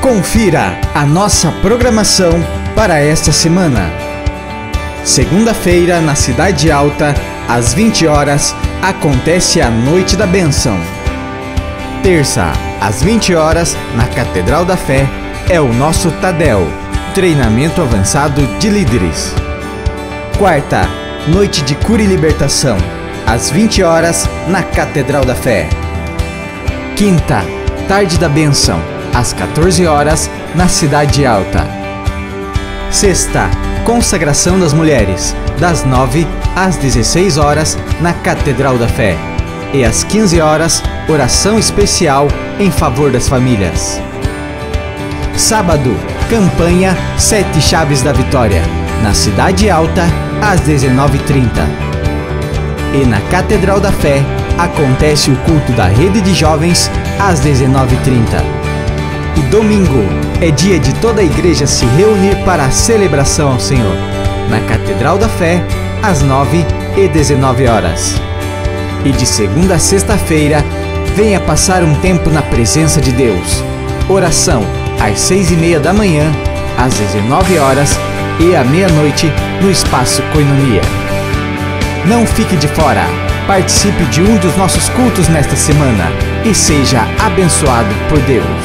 Confira a nossa programação para esta semana. Segunda-feira, na Cidade Alta, às 20 horas, acontece a Noite da Bênção. Terça, às 20 horas, na Catedral da Fé, é o nosso Tadel, treinamento avançado de líderes. Quarta, Noite de Cura e Libertação, às 20 horas, na Catedral da Fé. Quinta, Tarde da Bênção, às 14 horas, na Cidade Alta. Sexta, Consagração das Mulheres, das 9 às 16 horas, na Catedral da Fé. E às 15 horas, oração especial em favor das famílias. Sábado, campanha 7 Chaves da Vitória, na Cidade Alta, às 19h30. E na Catedral da Fé, acontece o culto da Rede de Jovens, às 19h30. E domingo é dia de toda a igreja se reunir para a celebração ao Senhor, na Catedral da Fé, às 9 e 19 horas. E de segunda a sexta-feira, venha passar um tempo na presença de Deus. Oração às 6h30 da manhã, às 19 horas e à meia-noite no Espaço Koinonia. Não fique de fora, participe de um dos nossos cultos nesta semana e seja abençoado por Deus.